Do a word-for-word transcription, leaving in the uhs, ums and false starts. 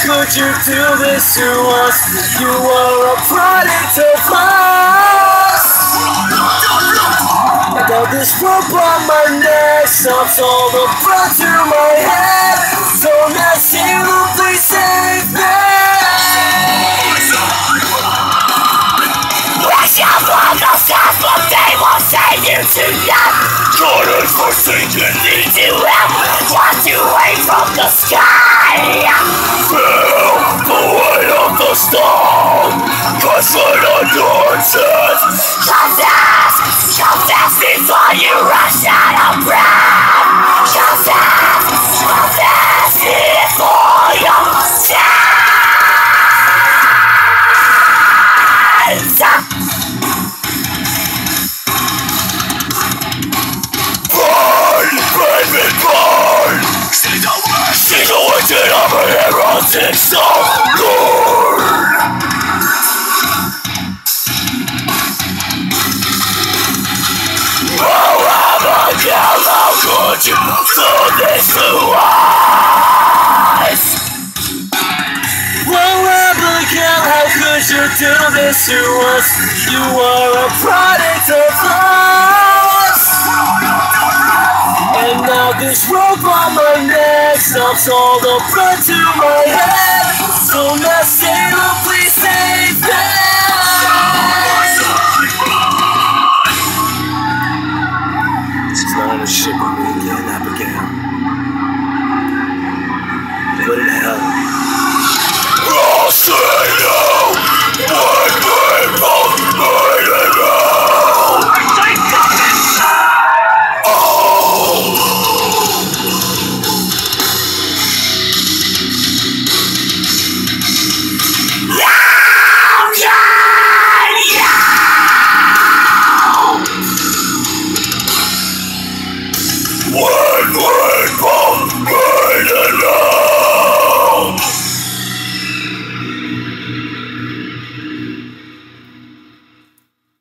could you do this to us? You are a product of us. I got this rope on my neck, stops all the blood to my head. So now single, please save me. Wish you from the stars, but they won't save you tonight. God is forsaken. Need to help, want to rain from the sky. Feel the weight of the storm. Cast it on your chest. Confess, confess before you rush out of breath. Confess, confess before you die. Burn, baby, burn. See the way, see the way that I'm a erotic soul. How could you do this to us? Whoa, Abigail, how could you do this to us? You are a product of us. And now this rope on my neck stops all the blood to my head. So now stay